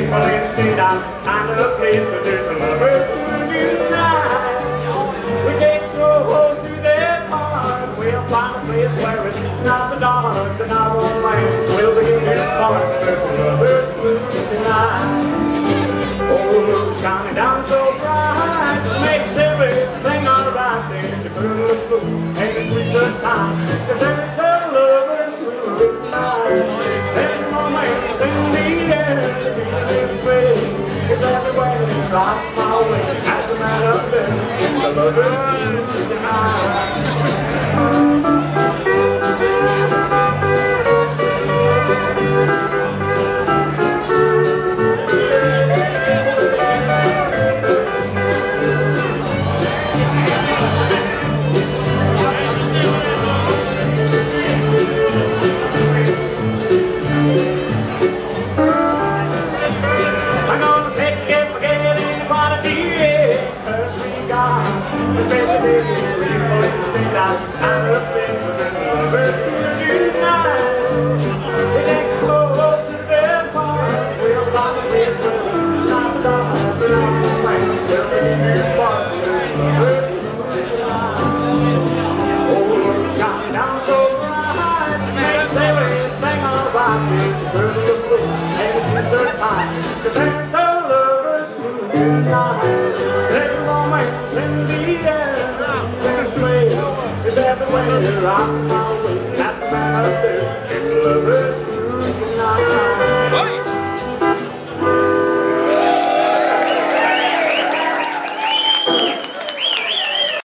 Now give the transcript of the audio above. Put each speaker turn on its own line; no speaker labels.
people instead of trying to play for this lovers tonight. We take slow hold through their heart. We'll find a place where it's not so dark, and our romance will be this part. Lovers tonight. Oh, shining down so bright, makes everything alright. There's a girl of blue, and it's winter time. There's a lover's tonight. There's romance in the air, the feeling's great. It's everywhere, it's lost my way. As a matter of fact, the lovers tonight. There's a lover's moon tonight. There's romance in the air. There's way is everywhere.